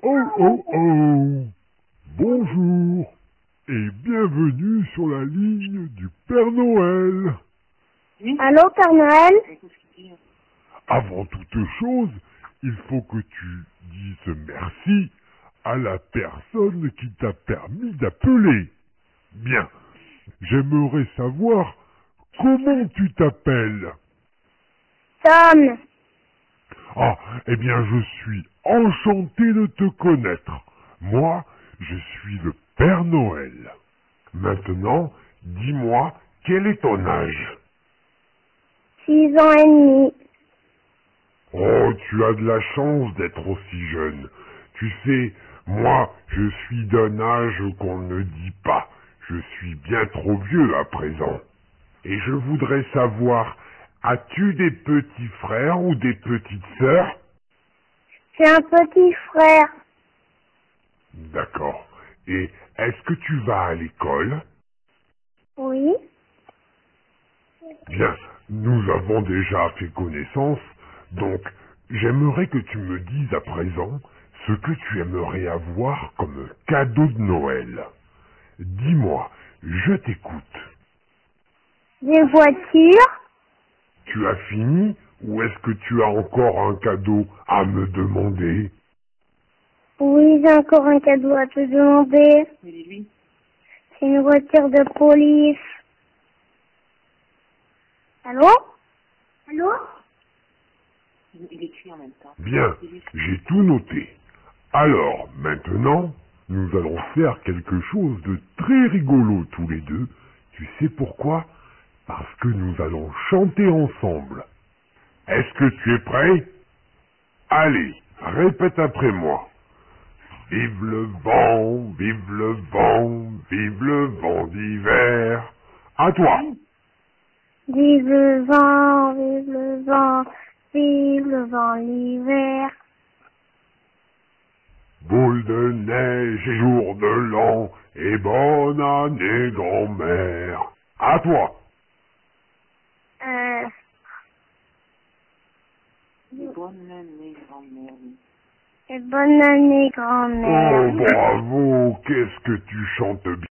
Oh oh oh! Bonjour et bienvenue sur la ligne du Père Noël. Allô, Père Noël? Avant toute chose, il faut que tu dises merci à la personne qui t'a permis d'appeler. Bien, j'aimerais savoir comment tu t'appelles. Tom. Ah, eh bien, je suis enchanté de te connaître. Moi, je suis le Père Noël. Maintenant, dis-moi, quel est ton âge? 6 ans et demi. Oh, tu as de la chance d'être aussi jeune. Tu sais, moi, je suis d'un âge qu'on ne dit pas. Je suis bien trop vieux à présent. Et je voudrais savoir, as-tu des petits frères ou des petites sœurs? J'ai un petit frère. D'accord. Et est-ce que tu vas à l'école? Oui. Bien, nous avons déjà fait connaissance, donc j'aimerais que tu me dises à présent ce que tu aimerais avoir comme cadeau de Noël. Dis-moi, je t'écoute. Des voitures. Tu as fini ou est-ce que tu as encore un cadeau à me demander? Oui, j'ai encore un cadeau à te demander. C'est une voiture de police. Allô? Allô? Il écrit en même temps. Bien, j'ai tout noté. Alors, maintenant, nous allons faire quelque chose de très rigolo tous les deux. Tu sais pourquoi? Parce que nous allons chanter ensemble. Est-ce que tu es prêt? Allez, répète après moi. Vive le vent, vive le vent, vive le vent d'hiver. À toi. Vive le vent, vive le vent, vive le vent l'hiver. Boule de neige et jour de l'an, et bonne année grand-mère. À toi. Bonne année, grand-mère. Et bonne année, Oh, grand-mère. bravo, qu'est-ce que tu chantes bien.